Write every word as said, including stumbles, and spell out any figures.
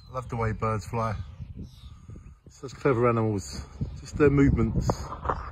I love the way birds fly. Such clever animals, just their movements.